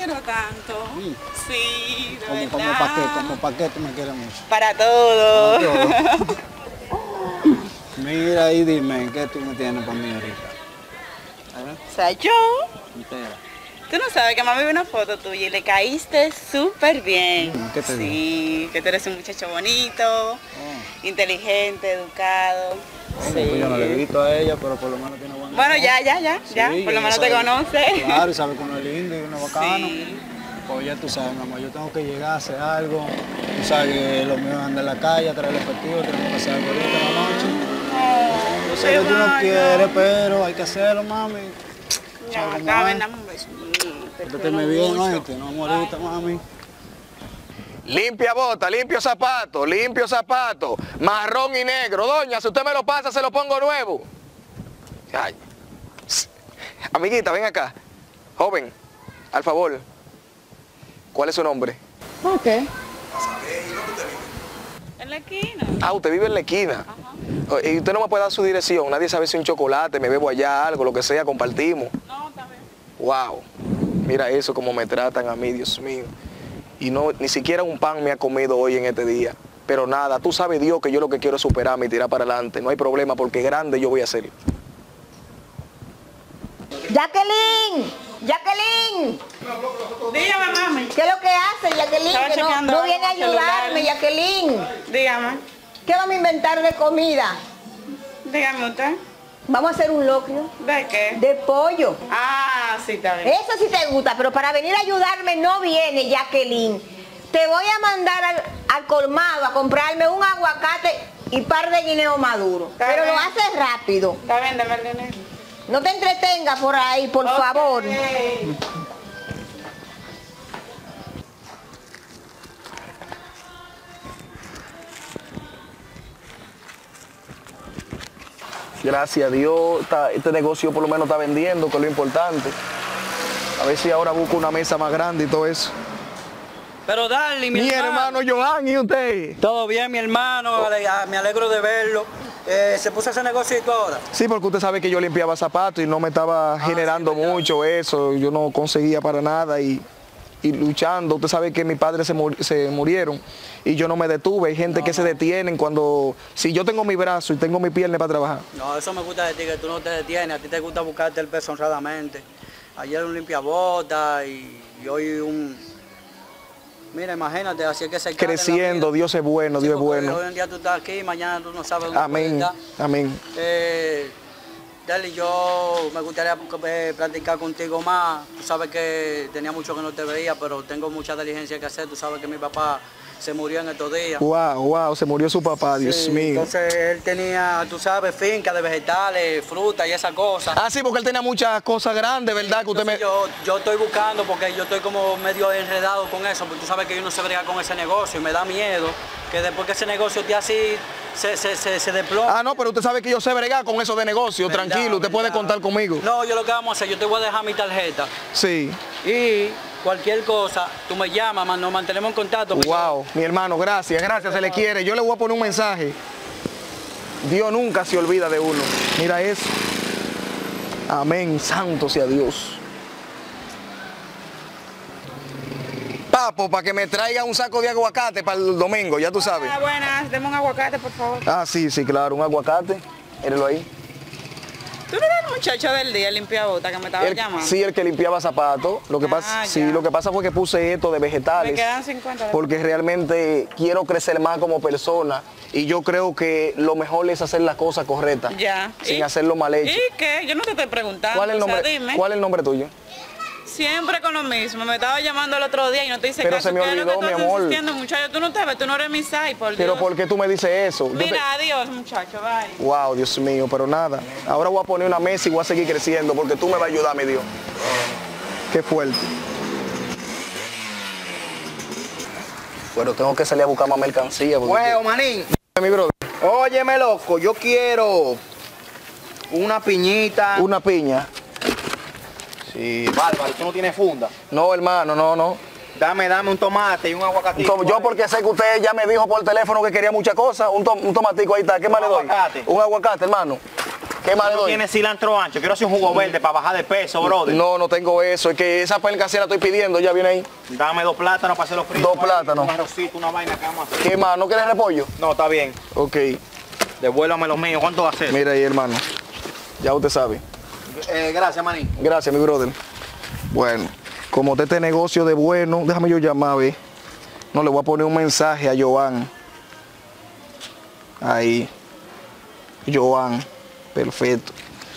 quiero tanto. Sí, de Como verdad. pa' qué tú me quieres mucho. Para todo. Mira y dime, ¿qué tú me tienes para mí ahorita? A ver, O sea, yo. entera. Tú no sabes que mami vio una foto tuya y le caíste súper bien. ¿Qué te digo? Sí, que tú eres un muchacho bonito, inteligente, educado. Pues yo no le he visto a ella, pero por lo menos tiene buena Bueno, ya, Sí, por lo menos sabe. te conoce. Claro, y sabe que uno es lindo y uno es bacano. Sí. Pues ya tú sabes, mi amor, yo tengo que llegar a hacer algo. Tú sabes que lo mío es andar en la calle, a traer el efectivo, tenemos que hacer algo ahorita en la noche. Yo sé que tú no quieres, pero hay que hacerlo, mami. Ya, ¿Sabes cómo dame, es? dame un beso. Te Pórtateme quiero bien, mucho. oíste, no morita, mami. Limpia bota, limpio zapato, marrón y negro. Doña, si usted me lo pasa, se lo pongo nuevo. Ay. Amiguita, ven acá. Joven, al favor. ¿Cuál es su nombre? Ok. En la esquina. Ah, usted vive en la esquina. Y usted no me puede dar su dirección. Nadie sabe si un chocolate, me bebo allá, algo, lo que sea, compartimos. No, está bien. Wow. Mira eso, como me tratan a mí, Dios mío. Y no, ni siquiera un pan me ha comido hoy en este día. Pero nada, tú sabes, Dios, que yo lo que quiero es superarme y tirar para adelante. No hay problema, porque grande yo voy a ser. Jacqueline, Jacqueline, Dígame, mami. ¿qué es lo que hace Jacqueline? Estaba Que chequeando no algo viene a en el celular. ayudarme, Jacqueline. Dígame. ¿Qué vamos a inventar de comida? Dígame usted. Vamos a hacer un locrio ¿De qué? de pollo. Ah, sí, está bien. Eso sí te gusta, pero para venir a ayudarme no viene, Jacqueline. Te voy a mandar al colmado a comprarme un aguacate y par de guineo maduro. Está Pero bien. lo haces rápido. Está bien, dame el dinero. No te entretengas por ahí, por favor. Gracias a Dios, este negocio por lo menos está vendiendo, que es lo importante. A ver si ahora busco una mesa más grande y todo eso. Pero dale, mi hermano Johan, ¿y usted? Todo bien, mi hermano, me alegro de verlo. ¿Se puso ese negocito ahora? Sí, porque usted sabe que yo limpiaba zapatos y no me estaba generando mucho eso. Yo no conseguía para nada y luchando. Usted sabe que mis padres se murieron y yo no me detuve. Hay gente que se detienen cuando... Si yo tengo mi brazo y tengo mi pierna para trabajar. No, eso me gusta de ti, que tú no te detienes. A ti te gusta buscarte el peso honradamente. Ayer un limpiabota y hoy un... Mira, imagínate, así es que se Creciendo, Dios es bueno, Dios es bueno. Hoy en día tú estás aquí, mañana tú no sabes dónde Amén, estás. amén. Dale, yo me gustaría platicar contigo más. Tú sabes que tenía mucho que no te veía, pero tengo mucha diligencia que hacer. Tú sabes que mi papá se murió en estos días. Wow, se murió su papá, Dios Sí, mío. Entonces él tenía, tú sabes, finca de vegetales, frutas y esas cosas. Ah, sí, porque él tenía muchas cosas grandes, ¿verdad? Que usted me... Yo estoy buscando porque yo estoy como medio enredado con eso, porque tú sabes que yo no sé bregar con ese negocio y me da miedo que después que ese negocio esté así, se desploma. Ah, no, pero usted sabe que yo sé bregar con eso de negocio, ¿Verdad? tranquilo, usted puede contar conmigo. No, yo lo que vamos a hacer, yo te voy a dejar mi tarjeta Sí. y cualquier cosa, tú me llamas, nos mantenemos en contacto. Wow, mi hermano, gracias, se le quiere. Yo le voy a poner un mensaje. Dios nunca se olvida de uno. Mira eso. Amén, santo sea Dios. Papo, para que me traiga un saco de aguacate para el domingo, ya tú sabes. Ah, buenas, deme un aguacate, por favor. Ah, sí, claro, un aguacate. Míralo ahí. ¿Tú no eres el muchacho del día, el limpiabota, que me estaba llamando? Sí, el que limpiaba zapatos. Lo que pasa, sí, ya. lo que pasa fue que puse esto de vegetales. Me quedan 50 de... Porque realmente quiero crecer más como persona y yo creo que lo mejor es hacer las cosas correctas. Ya. Sin hacerlo mal hecho. ¿Y qué? Yo no te estoy preguntando. ¿Cuál es el nombre? O sea, dime. ¿Cuál es el nombre tuyo? Siempre con lo mismo. Me estaba llamando el otro día y no te hice Pero caso. se me ¿Qué es lo que olvidó, tú mi estás amor. insistiendo, muchacho? Tú no te ves, tú no eres mi side, por Pero Dios. ¿por qué tú me dices eso? Mira, adiós, muchacho, bye. Wow, Dios mío, pero nada. Ahora voy a poner una mesa y voy a seguir creciendo porque tú me vas a ayudar, mi Dios. Qué fuerte. Pero tengo que salir a buscar más mercancía. Bueno, manín, Mi brother. óyeme, loco, yo quiero una piñita. Una piña. Sí, bárbaro, tú no tienes funda. No, hermano, no. Dame un tomate y un aguacatito. Yo porque sé que usted ya me dijo por teléfono que quería muchas cosas, un tomatico ahí está, ¿qué más le doy? Aguacate. Un aguacate, hermano. ¿Qué más le No doy? tienes cilantro ancho, quiero hacer un jugo verde para bajar de peso, brother. No, no tengo eso. Es que esa perca sí la estoy pidiendo, ya viene ahí. Dame 2 plátanos para hacer los fritos. 2 plátanos. Un arrocito, una vaina que vamos a hacer. ¿Qué más? ¿No quieres repollo? No, está bien. Ok. Devuélvame los míos. ¿Cuánto va a ser? Mira ahí, hermano. Ya usted sabe. Gracias, manín. Gracias, mi brother. Bueno, como este negocio de bueno, déjame yo llamar, a ver. No, le voy a poner un mensaje a Joan. Ahí. Joan. Perfecto.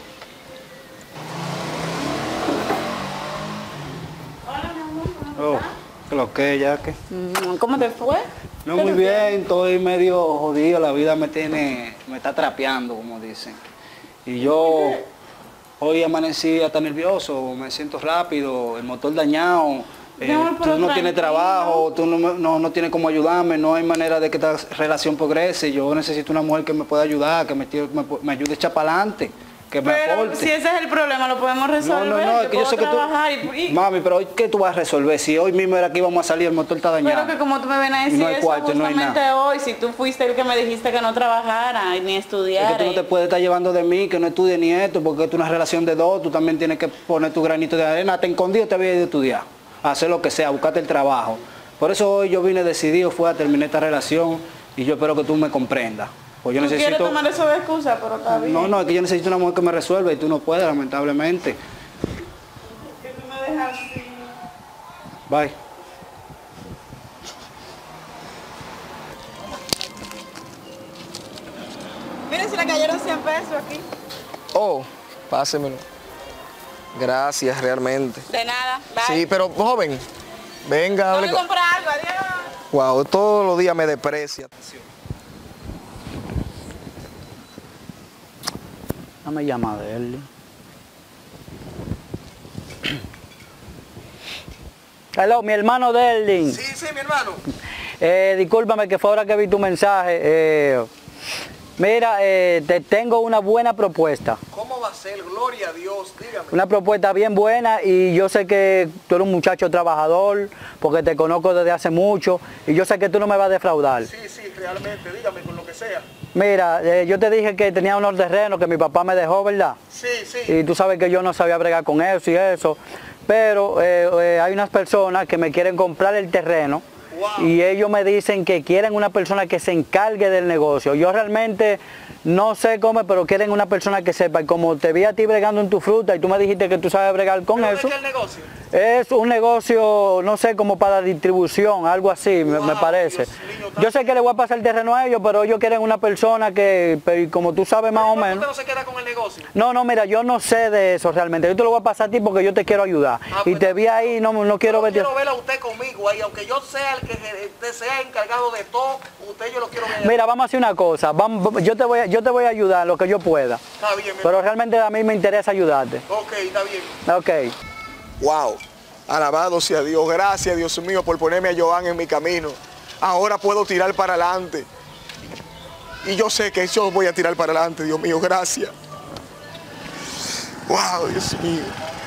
Oh, lo que ya que. ¿Cómo te fue? No, muy bien, estoy medio jodido, la vida me está trapeando, como dicen. Y yo hoy amanecí hasta nervioso, me siento rápido, el motor dañado, tú no tienes trabajo, tú no tienes cómo ayudarme, no hay manera de que esta relación progrese. Yo necesito una mujer que me pueda ayudar, que me ayude a echar para adelante, que me Pero aporte. si ese es el problema, lo podemos resolver. No, es que yo sé que tú... Mami, pero hoy ¿qué tú vas a resolver? Si hoy mismo era que íbamos a salir, el motor está dañado. Pero que como tú me ven a decir no hay eso cuarto, no hay justamente nada. hoy, si tú fuiste el que me dijiste que no trabajara ni Es estudiara. que tú no te puedes estar llevando de mí, que no estudie ni esto, porque esto es una relación de dos, tú también tienes que poner tu granito de arena. Te escondido te había ido a estudiar, a hacer lo que sea, a buscarte el trabajo. Por eso hoy yo vine decidido, fue a terminar esta relación y yo espero que tú me comprendas. Pues yo ¿Tú necesito... quieres tomar eso de excusa? Pero está bien. No, es que yo necesito una mujer que me resuelva y tú no puedes, lamentablemente. Que tú me dejas así. Bye. Miren, se le cayeron 100 pesos aquí. Oh, pásemelo. Gracias, realmente. De nada, bye. Sí, pero joven, venga, Voy hable a con... comprar algo, adiós. Wow, todos los días me desprecia. Dame llamada de él. Hello, mi hermano Derlin. Sí, mi hermano. Discúlpame que fue ahora que vi tu mensaje. Mira, te tengo una buena propuesta. ¿Cómo va a ser? Gloria a Dios, dígame. Una propuesta bien buena y yo sé que tú eres un muchacho trabajador porque te conozco desde hace mucho y yo sé que tú no me vas a defraudar. Sí, realmente, dígame con lo que sea. Mira, yo te dije que tenía unos terrenos que mi papá me dejó, ¿verdad? Sí. Y tú sabes que yo no sabía bregar con eso y eso. Pero hay unas personas que me quieren comprar el terreno. Wow. Y ellos me dicen que quieren una persona que se encargue del negocio. Yo realmente no sé cómo, pero quieren una persona que sepa. Y como te vi a ti bregando en tu fruta y tú me dijiste que tú sabes bregar con eso. ¿De qué el negocio? Es un negocio, no sé, como para distribución, algo así, me parece. Mío, Yo sé que le voy a pasar el terreno a ellos, pero ellos quieren una persona que, como tú sabes más o menos... ¿Usted no se queda con el negocio? No, mira, yo no sé de eso realmente. Yo te lo voy a pasar a ti porque yo te quiero ayudar. Y pues, te vi ahí, no quiero ver... Quiero verla a usted conmigo ahí, aunque yo sea el que usted sea encargado de todo, usted yo lo quiero ver. Mira, vamos a hacer una cosa, yo te voy a ayudar en lo que yo pueda. Está bien, Pero realmente a mí me interesa ayudarte. Ok, está bien. Ok. Wow, alabado sea Dios, gracias Dios mío por ponerme a Joan en mi camino. Ahora puedo tirar para adelante. Y yo sé que yo voy a tirar para adelante, Dios mío, gracias. Wow, Dios mío.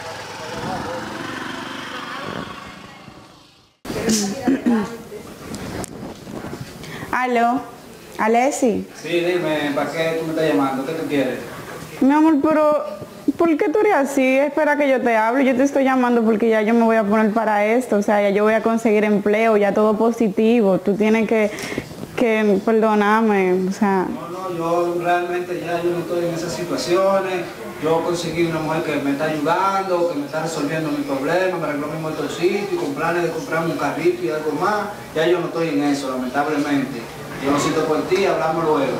Aló, Alessi. Sí, dime, ¿para qué tú me estás llamando? ¿Qué tú quieres? Mi amor, pero ¿por qué tú eres así? Espera que yo te hable. Yo te estoy llamando porque ya yo me voy a poner para esto. O sea, ya yo voy a conseguir empleo, ya todo positivo. Tú tienes que perdonarme. O sea... No, yo realmente ya yo no estoy en esas situaciones. Yo conseguí una mujer que me está ayudando, que me está resolviendo mi problema, me arregló mi motorcito y comprarme un carrito y algo más. Ya yo no estoy en eso, lamentablemente. Yo lo siento por ti, hablamos luego.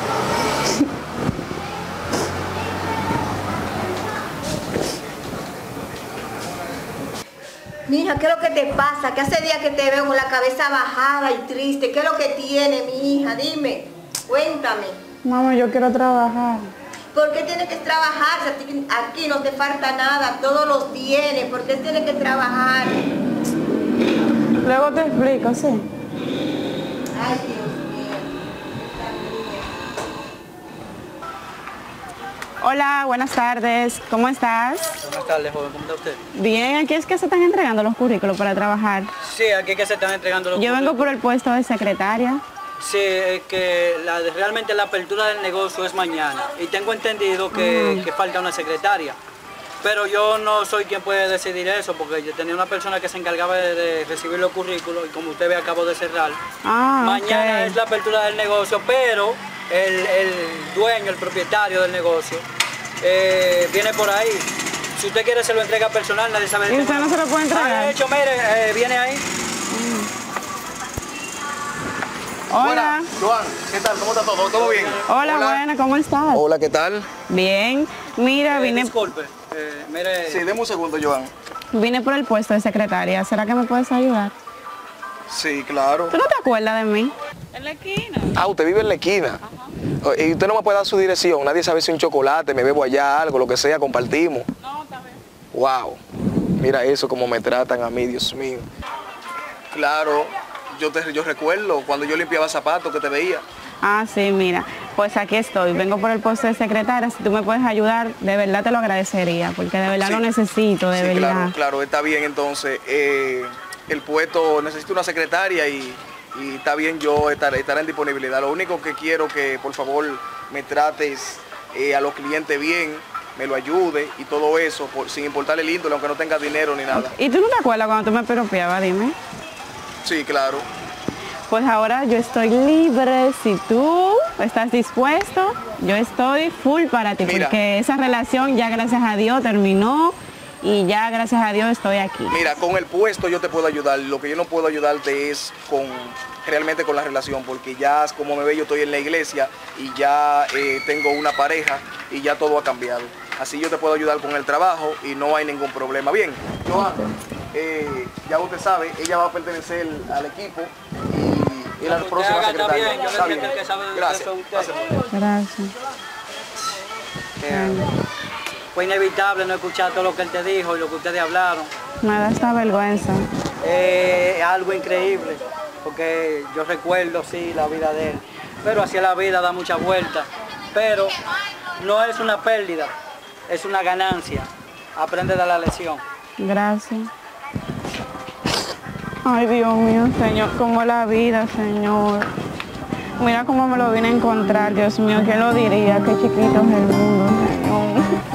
Mija, ¿qué es lo que te pasa? Que hace días que te veo con la cabeza bajada y triste. ¿Qué es lo que tiene, mi hija? Dime, cuéntame. Mamá, yo quiero trabajar. ¿Por qué tienes que trabajar? Si aquí no te falta nada, todos los tienes. ¿Por qué tienes que trabajar? Luego te explico, sí. Ay, Dios mío. Hola, buenas tardes. ¿Cómo estás? Buenas tardes, joven. ¿Cómo está usted? Bien, aquí es que se están entregando los currículos para trabajar. Sí, aquí es que se están entregando los Yo vengo por el puesto de secretaria. Sí, es que realmente la apertura del negocio es mañana y tengo entendido que falta una secretaria. Pero yo no soy quien puede decidir eso porque yo tenía una persona que se encargaba de recibir los currículos y como usted ve acabo de cerrar. Mañana es la apertura del negocio, pero el dueño, el propietario del negocio, viene por ahí. Si usted quiere se lo entrega personal, nadie sabe de ¿Y usted no se lo puede entregar? De hecho, mire, viene ahí. Hola. Buena, Joan, ¿qué tal? ¿Cómo está todo? ¿Todo bien? Hola, buena, ¿cómo estás? Hola, ¿qué tal? Bien. Mira, Disculpe, mire... Sí, deme un segundo, Joan. Vine por el puesto de secretaria. ¿Será que me puedes ayudar? Sí, claro. ¿Tú no te acuerdas de mí? En la esquina. Ah, usted vive en la esquina. Y usted no me puede dar su dirección. Nadie sabe si un chocolate, me bebo allá algo, lo que sea, compartimos. No, está bien. Wow. Mira eso, como me tratan a mí, Dios mío. Claro, yo recuerdo cuando yo limpiaba zapatos que te veía. Ah, sí, mira. Pues aquí estoy. Vengo por el puesto de secretaria. Si tú me puedes ayudar, de verdad te lo agradecería, porque de verdad Sí. lo necesito, de verdad. Claro, claro, está bien entonces. El puesto necesita una secretaria y está bien, yo estaré en disponibilidad. Lo único que quiero que por favor me trates a los clientes bien, me lo ayude y todo eso, sin importarle el índole, aunque no tenga dinero ni nada. ¿Y tú no te acuerdas cuando tú me piropeabas? Dime. Sí, claro. Pues ahora yo estoy libre. Si tú estás dispuesto, yo estoy full para ti, Mira. porque esa relación ya gracias a Dios terminó y ya gracias a Dios estoy aquí. Mira, con el puesto yo te puedo ayudar. Lo que yo no puedo ayudarte es realmente con la relación, porque ya como me ve yo estoy en la iglesia y ya tengo una pareja y ya todo ha cambiado. Así yo te puedo ayudar con el trabajo y no hay ningún problema. Bien, Joan, ya usted sabe, ella va a pertenecer al equipo y la próxima secretaria. Bien, yo Está le bien. entiendo el que sabe de Gracias. eso es usted. Gracias. Fue inevitable no escuchar todo lo que él te dijo y lo que ustedes hablaron. Me da esta vergüenza. Es algo increíble, porque yo recuerdo, sí, la vida de él. Pero así la vida da muchas vueltas. Pero no es una pérdida, es una ganancia. Aprende de la lección. Gracias. Ay, Dios mío, Señor, como la vida, Señor. Mira cómo me lo vine a encontrar, Dios mío, ¿quién lo diría? Qué chiquito es el mundo, Señor.